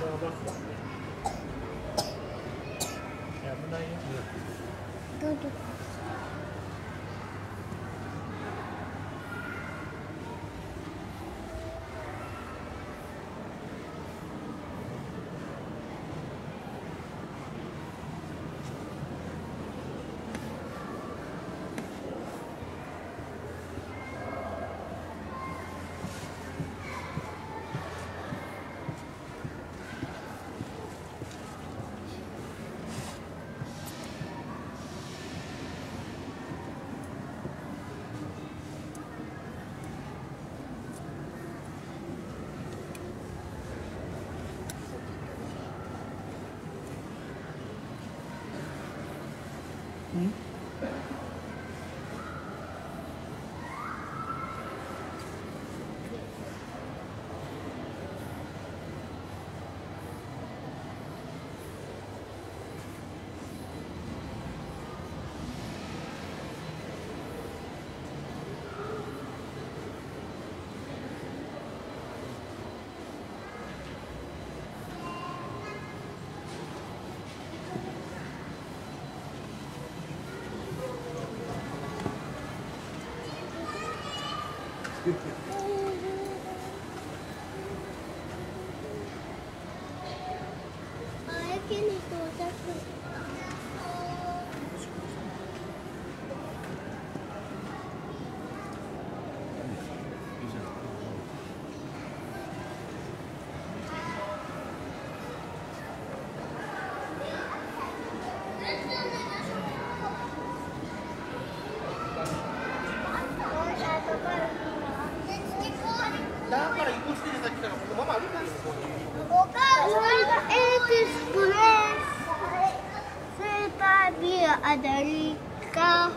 Amerika.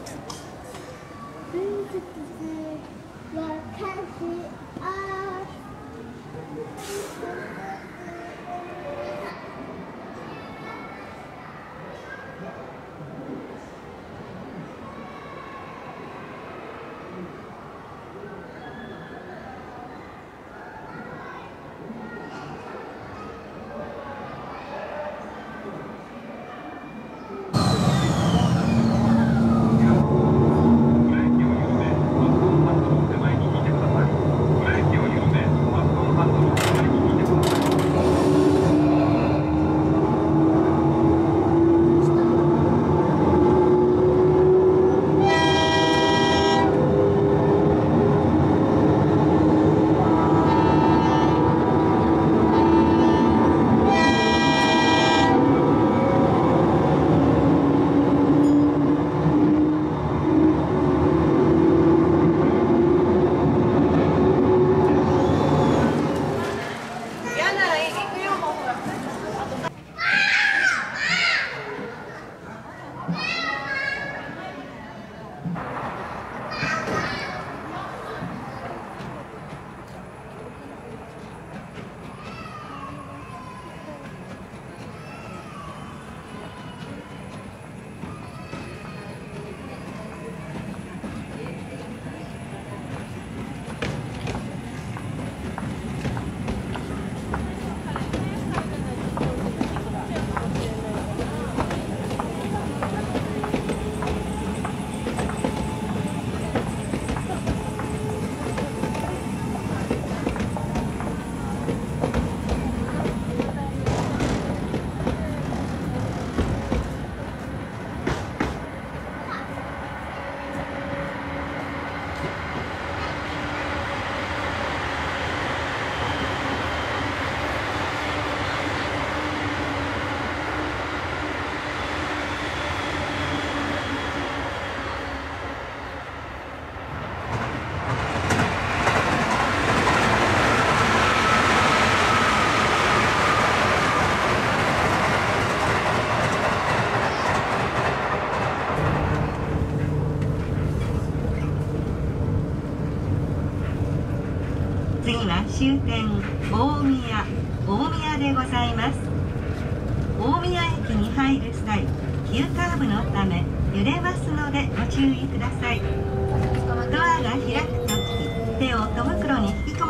次は終点大宮でございます。大宮駅に入る際、急カーブのため揺れますのでご注意ください。ドアが開くとき、手を戸袋に引き込まれること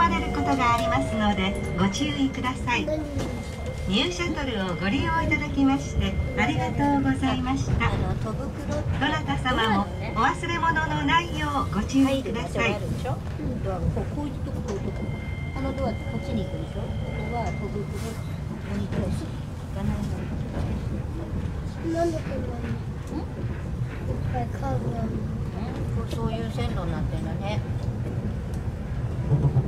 ことがありますのでご注意ください。ニューシャトルをご利用いただきましてありがとうございました。どなた様もお忘れ物のないようご注意ください。 こういうとここういうとこあのドアこっちに行くでしょ。ここは戸袋ここに行かないの。 なんでこんなにいっぱいカーブなの？ そういう線路になってるんだね。